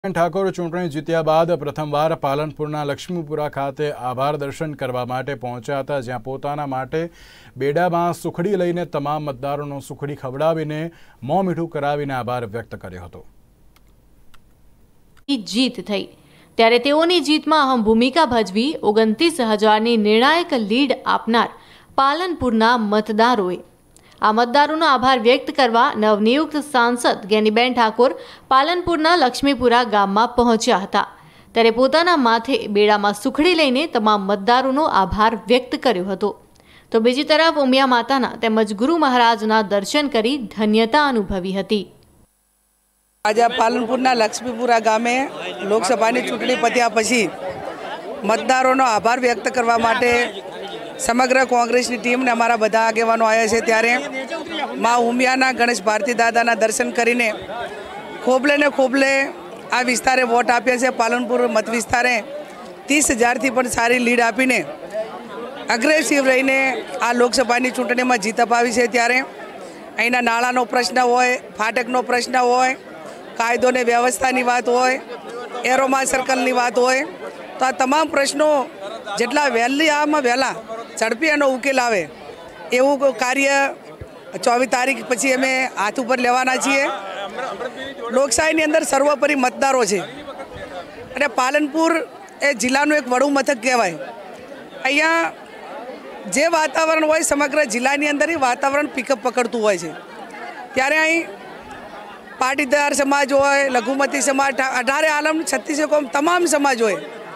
ઠાકોર ચૂંટણી જીત્યા બાદ પ્રથમવાર પાલનપુરના લક્ષ્મીપુરા ખાતે આભાર દર્શન કરવા માટે પહોંચ્યા હતા, જ્યાં પોતાના માટે બેડામાં સુખડી લઈને તમામ મતદારોનો સુખડી ખવડાવીને મોં મીઠું કરાવીને આભાર વ્યક્ત કર્યો હતો। જીત થઈ ત્યારે તેઓની જીતમાં અહમ ભૂમિકા ભજવી 29,000ની નિર્ણાયક લીડ આપનાર પાલનપુરના મતદારોએ આ મતદારોનો આભાર વ્યક્ત કરવા નવનિયુક્ત સાંસદ જ્ઞાનીબેન ઠાકોર પાલનપુરના લક્ષ્મીપુરા ગામમાં પહોંચ્યા હતા। ત્યારે પોતાના માથે બેડામાં સુખડી લઈને તમામ મતદારોનો આભાર વ્યક્ત કર્યો હતો। તો બીજી તરફ ઉમિયા માતાના તેમજ ગુરુ મહારાજના દર્શન કરી ધન્યતા અનુભવી હતી। આજે પાલનપુરના લક્ષ્મીપુરા ગામે લોકસભાની ચૂંટણી પત્યા પછી મતદારોનો આભાર વ્યક્ત કરવા માટે સમગ્ર કોંગ્રેસની ટીમ ને અમારા બધા આગેવાનો આવ્યા છે। ત્યારે મા ઉમિયાના ગણેશ ભારતી દાદાના દર્શન કરીને ખોબલે ને ખોબલે આ વિસ્તારે વોટ આપ્યા છે। પાલનપુર મત વિસ્તારે 30,000થી પણ સારી લીડ આપીને અગ્રેસિવ રહીને આ લોકસભાની ચૂંટણીમાં જીત અપાવી છે। ત્યારે અહીંના નાળાનો પ્રશ્ન હોય, ફાટકનો પ્રશ્ન હોય, કાયદો ને વ્યવસ્થાની વાત હોય, એરોમા સર્કલની વાત હોય, તો આ તમામ પ્રશ્નો જેટલા વહેલા ઝડપી એનો ઉકેલ આવે એવું કાર્ય 24 તારીખ પછી અમે હાથ ઉપર લેવાના છીએ। લોકશાહીની અંદર સર્વોપરી મતદારો છે અને પાલનપુર એ જિલ્લાનું એક વડું મથક કહેવાય। અહીંયા જે વાતાવરણ હોય સમગ્ર જિલ્લાની અંદર એ વાતાવરણ પિકઅપ પકડતું હોય છે। ત્યારે અહીં પાટીદાર સમાજ હોય, લઘુમતી સમાજ, 18 આલમ 36 કોમ તમામ સમાજ હોય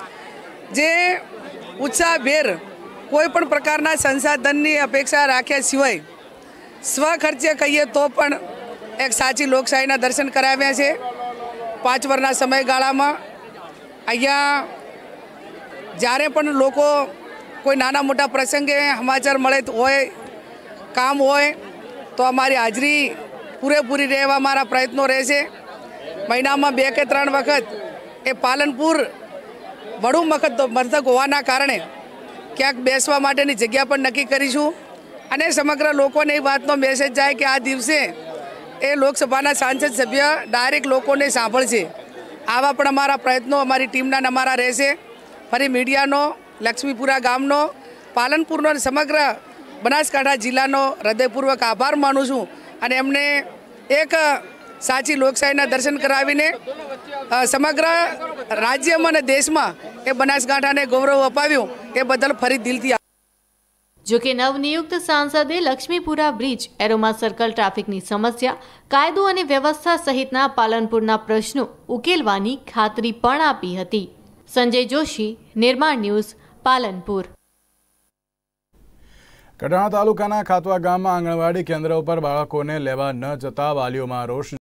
જે ઉત્સાહભેર કોઈ પણ પ્રકારના સંસાધનની અપેક્ષા રાખ્યા સિવાય સ્વખર્ચે કહીએ તો પણ એક સાચી લોકશાહીના દર્શન કરાવ્યા છે। 5 વર્ષના સમયગાળામાં અહીંયા જ્યારે પણ લોકો કોઈ નાના મોટા પ્રસંગે સમાચાર મળે હોય, કામ હોય તો અમારી હાજરી પૂરેપૂરી રહેવા અમારા પ્રયત્નો રહેશે। મહિનામાં 2 કે 3 વખત એ પાલનપુર વડું મથક હોવાના કારણે ક્યાંક બેસવા માટેની જગ્યા પણ નક્કી કરીશું અને સમગ્ર લોકોને એ વાતનો મેસેજ જાય કે આ દિવસે એ લોકસભાના સાંસદ સભ્ય ડાયરેક્ટ લોકોને સાંભળશે। આવા પણ અમારા પ્રયત્નો અમારી ટીમના અમારા રહેશે। ફરી મીડિયાનો, લક્ષ્મીપુરા ગામનો, પાલનપુરનો સમગ્ર બનાસકાંઠા જિલ્લાનો હૃદયપૂર્વક આભાર માનું છું અને એમને એક સાચી લોકશાહીના દર્શન કરાવીને સમગ્ર રાજ્યમાં અને દેશમાં એ બનાસકાંઠાને ગૌરવ અપાવ્યું એ બદલ ફરી દિલથી। જો કે નવનિયુક્ત સાંસદે લક્ષ્મીપુરા બ્રિજ, એરોમા સર્કલ, ટ્રાફિકની સમસ્યા, કાયદો અને વ્યવસ્થા સહિતના પાલનપુરના પ્રશ્નો ઉકેલવાની ખાતરી પણ આપી હતી। સંજય જોશી, નિર્માણ ન્યૂઝ, પાલનપુર। કડાણા તાલુકાના ખાતવા ગામમાં આંગણવાડી કેન્દ્ર ઉપર બાળકોને લેવા ન જતા વાલીઓમાં રોષ